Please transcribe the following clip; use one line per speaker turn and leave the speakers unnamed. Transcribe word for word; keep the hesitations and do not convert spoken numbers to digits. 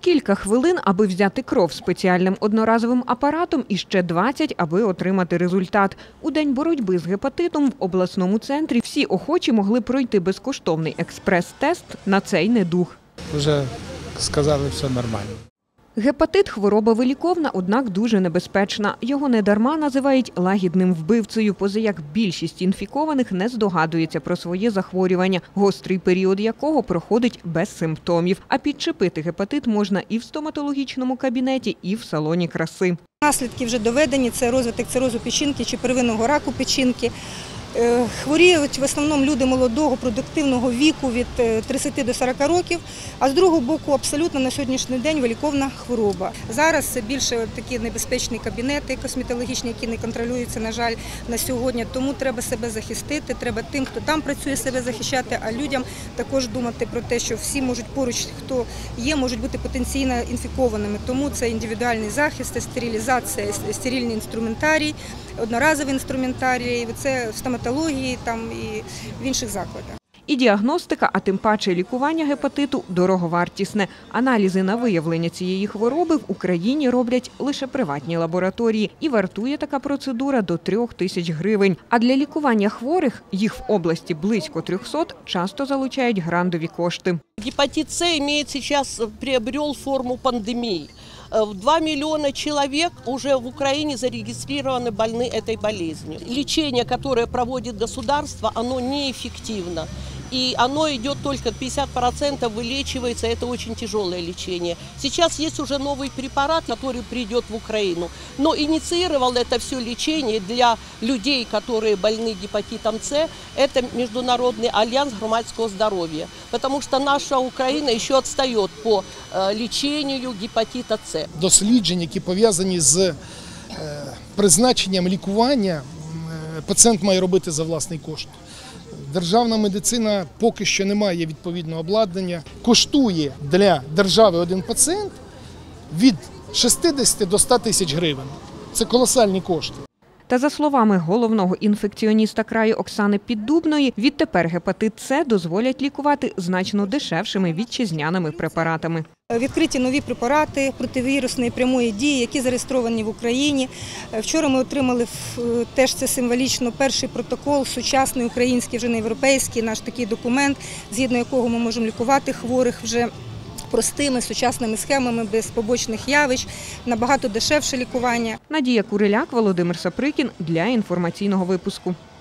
Кілька хвилин, аби взяти кров спеціальним одноразовим апаратом і ще двадцять, аби отримати результат. У день боротьби з гепатитом в обласному центрі всі охочі могли пройти безкоштовний експрес-тест на цей недуг.
Вже сказали, все нормально.
Гепатит – хвороба виліковна, однак дуже небезпечна. Його недарма називають лагідним вбивцею, поза як більшість інфікованих не здогадується про своє захворювання, гострий період якого проходить без симптомів. А підчепити гепатит можна і в стоматологічному кабінеті, і в салоні краси.
Наслідки вже доведені – це розвиток цирозу печінки чи первинного раку печінки. Хворіють в основному люди молодого, продуктивного віку від тридцяти до сорока років, а з другого боку абсолютно на сьогоднішній день виліковна хвороба. Зараз це більше такі небезпечні кабінети косметологічні, які не контролюються, на жаль, на сьогодні. Тому треба себе захистити, треба тим, хто там працює, себе захищати, а людям також думати про те, що всі можуть поруч, хто є, можуть бути потенційно інфікованими. Тому це індивідуальний захист, стерилізація, стерильний інструментарій, одноразовий інструментарій, це в стоматології там, і в інших закладах.
І діагностика, а тим паче лікування гепатиту – дороговартісне. Аналізи на виявлення цієї хвороби в Україні роблять лише приватні лабораторії. І вартує така процедура до трьох тисяч гривень. А для лікування хворих, їх в області близько трьохсот, часто залучають грантові кошти.
Гепатит С имеет сейчас, приобрел форму пандемии. Два миллиона человек уже в Украине зарегистрированы больны этой болезнью. Лечение, которое проводит государство, оно неэффективно. И оно идет только пятьдесят процентов вылечивается, это очень тяжелое лечение. Сейчас есть уже новый препарат, который придет в Украину. Но инициировал это все лечение для людей, которые больны гепатитом С, это Международный альянс громадского здоровья. Потому что наша Украина еще отстает по лечению гепатита С.
Дослідження, які пов'язані з призначенням лікування, пацієнт має робити за власний кошт. Державна медицина поки що не має відповідного обладнання. Коштує для держави один пацієнт від шістдесяти до ста тисяч гривень. Це колосальні кошти.
Та за словами головного інфекціоніста краю Оксани Піддубної, відтепер гепатит С дозволять лікувати значно дешевшими вітчизняними препаратами.
Відкриті нові препарати противірусної прямої дії, які зареєстровані в Україні. Вчора ми отримали, теж це символічно, перший протокол, сучасний український, вже не європейський, наш такий документ, згідно якого ми можемо лікувати хворих вже простими сучасними схемами, без побочних явищ, набагато дешевше лікування.
Надія Куриляк, Володимир Саприкін для інформаційного випуску.